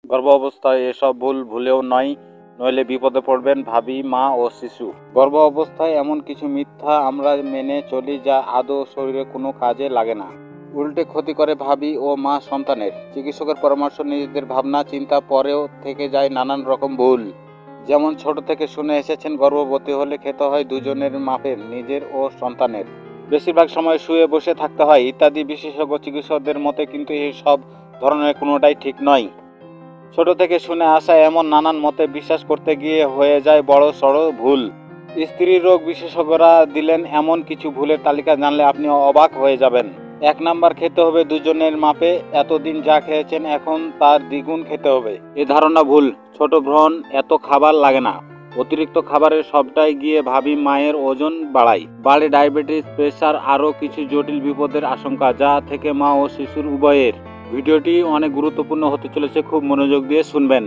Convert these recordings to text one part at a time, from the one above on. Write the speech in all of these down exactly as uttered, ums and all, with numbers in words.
গর্ভ অবস্থায় এসব ভুল ভুলেও নয়, নইলে বিপদে পড়বেন ভাবি, মা ও শিশু। গর্ভ অবস্থায় এমন কিছু মিথ্যা আমরা মেনে চলি যা আদৌ শরীরে কোনো কাজে লাগে না, উল্টে ক্ষতি করে ভাবি ও মা সন্তানের। চিকিৎসকের পরামর্শ, নিজেদের ভাবনা চিন্তা পরেও থেকে যায় নানান রকম ভুল। যেমন ছোট থেকে শুনে এসেছেন গর্ভবতী হলে খেতে হয় দুজনের মাপের, নিজের ও সন্তানের। বেশিরভাগ সময় শুয়ে বসে থাকতে হয় ইত্যাদি। বিশেষজ্ঞ চিকিৎসকদের মতে কিন্তু এই সব ধরনের কোনোটাই ঠিক নয়। ছোট থেকে শুনে আসা এমন নানান মতে বিশ্বাস করতে গিয়ে হয়ে যায় বড় সড় ভুল। স্ত্রী রোগ বিশেষজ্ঞরা দিলেন এমন কিছু ভুলের তালিকা, জানলে আপনি অবাক হয়ে যাবেন। এক নাম্বার, খেতে হবে দুজনের মাপে। এতদিন যা খেয়েছেন এখন তার দ্বিগুণ খেতে হবে। এ ধারণা ভুল। ছোট ভ্রণ এত খাবার লাগে না। অতিরিক্ত খাবারের সবটাই গিয়ে ভাবি মায়ের ওজন বাড়ায়, বাড়ে ডায়াবেটিস, প্রেসার, আরও কিছু জটিল বিপদের আশঙ্কা, যা থেকে মা ও শিশুর উভয়ের। ভিডিওটি অনেক গুরুত্বপূর্ণ হতে চলেছে, খুব মনোযোগ দিয়ে শুনবেন।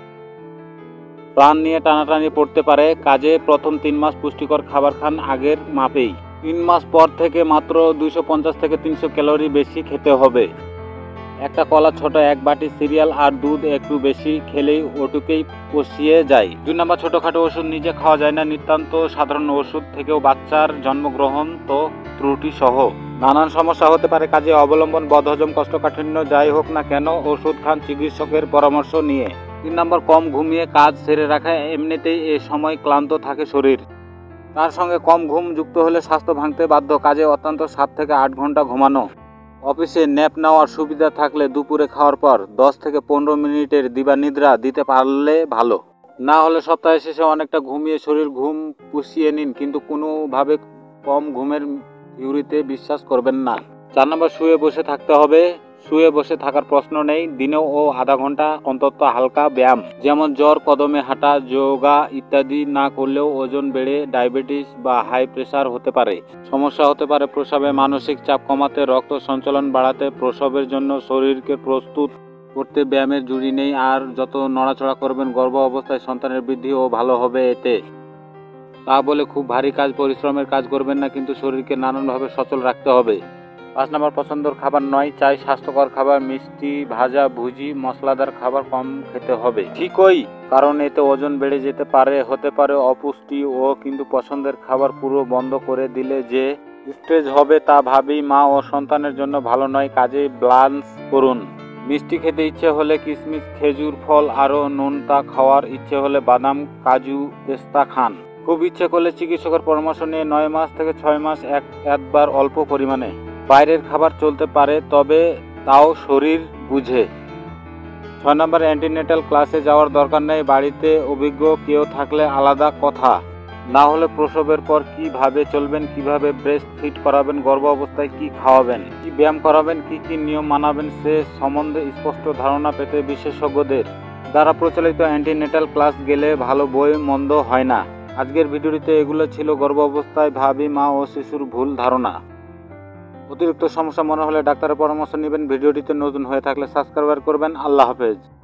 প্রাণ নিয়ে টানাটানি পড়তে পারে কাজে। প্রথম তিন মাস পুষ্টিকর খাবার খান আগের মাপেই। তিন মাস পর থেকে মাত্র দুইশো পঞ্চাশ থেকে তিনশো ক্যালোরি বেশি খেতে হবে। একটা কলা, ছোট এক বাটি সিরিয়াল আর দুধ একটু বেশি খেলেই ওটুকেই পচিয়ে যায়। দুই নম্বর, ছোটখাটো ওষুধ নিজে খাওয়া যায় না। নিতান্ত সাধারণ ওষুধ থেকেও বাচ্চার জন্মগ্রহণ তো ত্রুটি সহ নানান সমস্যা হতে পারে কাজে। অবলম্বন, বদহজম, কোষ্ঠকাঠিন্য যাই হোক না কেন ওষুধ খান চিকিৎসকের পরামর্শ নিয়ে। তিন নম্বর, কম ঘুমিয়ে কাজ সেরে রাখা। এমনিতেই এ সময় ক্লান্ত থাকে শরীর, তার সঙ্গে কম ঘুম যুক্ত হলে স্বাস্থ্য ভাঙতে বাধ্য। কাজে অত্যন্ত সাত থেকে আট ঘন্টা ঘুমানো। অফিসে ন্যাপ নেওয়ার সুবিধা থাকলে দুপুরে খাওয়ার পর দশ থেকে পনেরো মিনিটের দিবানিদ্রা দিতে পারলে ভালো। না হলে সপ্তাহের শেষে অনেকটা ঘুমিয়ে শরীর ঘুম পুষিয়ে নিন, কিন্তু কোনোভাবে কম ঘুমের থিওরিতে বিশ্বাস করবেন না। চার নম্বর, শুয়ে বসে থাকতে হবে। শুয়ে বসে থাকার প্রশ্ন নেই। দিনেও ও আধা ঘন্টা অন্তত হালকা ব্যায়াম, যেমন জ্বর কদমে হাঁটা, যোগা ইত্যাদি না করলেও ওজন বেড়ে ডায়াবেটিস বা হাই প্রেসার হতে পারে। সমস্যা হতে পারে প্রসবে। মানসিক চাপ কমাতে, রক্ত সঞ্চালন বাড়াতে, প্রসবের জন্য শরীরকে প্রস্তুত করতে ব্যায়ামের জুড়ি নেই। আর যত নড়াচড়া করবেন গর্ভ অবস্থায় সন্তানের বৃদ্ধিও ভালো হবে এতে। তা বলে খুব ভারী কাজ, পরিশ্রমের কাজ করবেন না, কিন্তু শরীরকে নানানভাবে সচল রাখতে হবে। পাঁচ নম্বর, পছন্দের খাবার নয়, চাই স্বাস্থ্যকর খাবার। মিষ্টি, ভাজা ভুজি, মশলাদার খাবার কম খেতে হবে। ঠিকই, কারণ এতে ওজন বেড়ে যেতে পারে, হতে পারে অপুষ্টি ও। কিন্তু পছন্দের খাবার পুরো বন্ধ করে দিলে যে স্টেজ হবে তা ভাবি মা ও সন্তানের জন্য ভালো নয়। কাজে ব্যালেন্স করুন। মিষ্টি খেতে ইচ্ছে হলে কিশমিশ, খেজুর, ফল, আরও নোনতা খাওয়ার ইচ্ছে হলে বাদাম, কাজু, পেস্তা খান। খুব ইচ্ছে করলে চিকিৎসকের পরামর্শ নিয়ে নয় মাস থেকে ছয় মাস এক একবার অল্প পরিমাণে বাইরের খাবার চলতে পারে, তবে তাও শরীর বুঝে। ছয় নম্বর, অ্যান্টিনেটাল ক্লাসে যাওয়ার দরকার নেই। বাড়িতে অভিজ্ঞ কেউ থাকলে আলাদা কথা, না হলে প্রসবের পর কিভাবে চলবেন, কিভাবে ব্রেস্ট ফিড করাবেন, গর্ভ অবস্থায় কি খাওয়াবেন, কি ব্যায়াম করাবেন, কি কি নিয়ম মানাবেন সে সম্বন্ধে স্পষ্ট ধারণা পেতে বিশেষজ্ঞদের দ্বারা প্রচলিত অ্যান্টিনেটাল ক্লাস গেলে ভালো, বই মন্দ হয় না। আজকের ভিডিওটিতে এগুলো ছিল গর্ভ অবস্থায় ভাবি মা ও শিশুর ভুল ধারণা। অতিরিক্ত সমস্যা মনে হলে ডাক্তারের পরামর্শ নেবেন। ভিডিওটিতে নতুন হয়ে থাকলে সাবস্ক্রাইব করবেন। আল্লাহ হাফেজ।